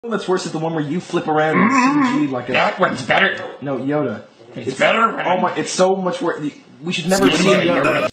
one that's worse is the one where you flip around in CG like a... That one's better. No, Yoda. It's better. Oh my, it's so much worse. We should never see Yoda.